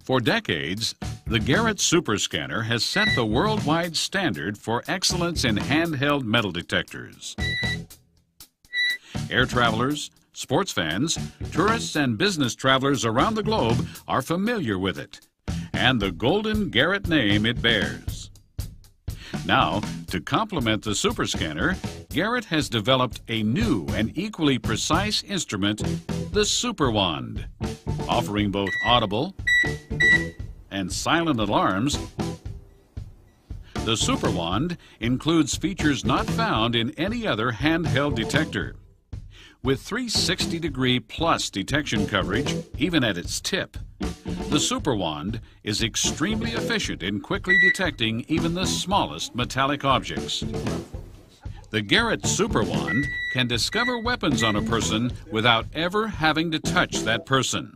For decades, the Garrett Super Scanner has set the worldwide standard for excellence in handheld metal detectors. Air travelers, sports fans, tourists, and business travelers around the globe are familiar with it, and the golden Garrett name it bears. Now, to complement the Super Scanner, Garrett has developed a new and equally precise instrument, the SuperWand, offering both audible and silent alarms. The SuperWand includes features not found in any other handheld detector. With 360-degree plus detection coverage, even at its tip, the SuperWand is extremely efficient in quickly detecting even the smallest metallic objects. The Garrett SuperWand can discover weapons on a person without ever having to touch that person.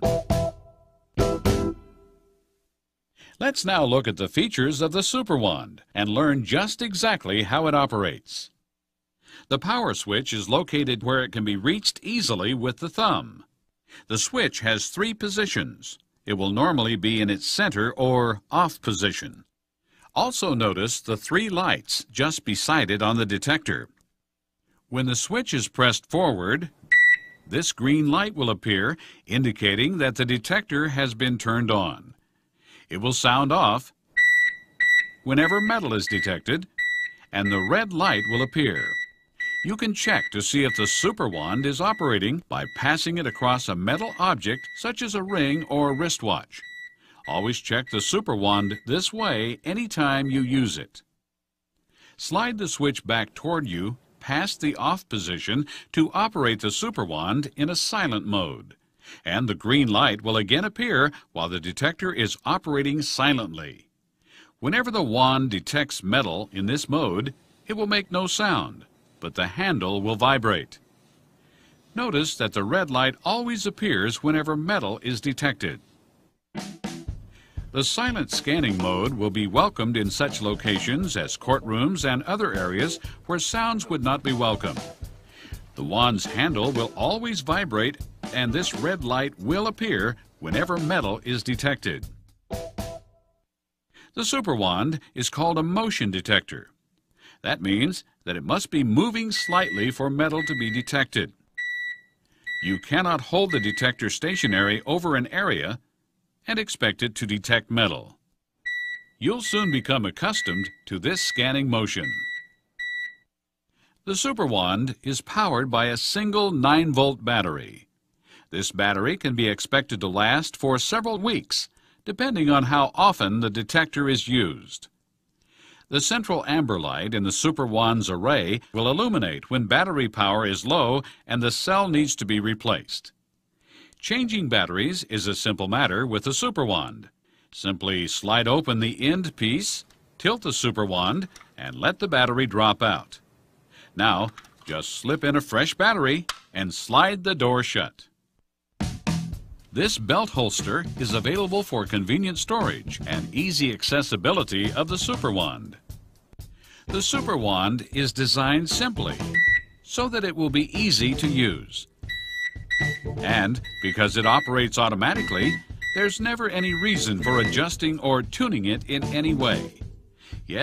Let's now look at the features of the SuperWand and learn just exactly how it operates. The power switch is located where it can be reached easily with the thumb. The switch has 3 positions. It will normally be in its center or off position. Also notice the 3 lights just beside it on the detector. When the switch is pressed forward, this green light will appear, indicating that the detector has been turned on. It will sound off whenever metal is detected, and the red light will appear. You can check to see if the SuperWand is operating by passing it across a metal object such as a ring or wristwatch. Always check the SuperWand this way anytime you use it. Slide the switch back toward you past the off position to operate the SuperWand in a silent mode, and the green light will again appear while the detector is operating silently. Whenever the wand detects metal in this mode, it will make no sound, but the handle will vibrate. Notice that the red light always appears whenever metal is detected. The silent scanning mode will be welcomed in such locations as courtrooms and other areas where sounds would not be welcome. The wand's handle will always vibrate, and this red light will appear whenever metal is detected. The SuperWand is called a motion detector. That means that it must be moving slightly for metal to be detected. You cannot hold the detector stationary over an area and expect it to detect metal. You'll soon become accustomed to this scanning motion. The SuperWand is powered by a single 9-volt battery. This battery can be expected to last for several weeks, depending on how often the detector is used. The central amber light in the SuperWand's array will illuminate when battery power is low and the cell needs to be replaced. Changing batteries is a simple matter with the SuperWand. Simply slide open the end piece, tilt the SuperWand, and let the battery drop out. Now, just slip in a fresh battery and slide the door shut. This belt holster is available for convenient storage and easy accessibility of the SuperWand. The SuperWand is designed simply so that it will be easy to use. And because it operates automatically, there's never any reason for adjusting or tuning it in any way.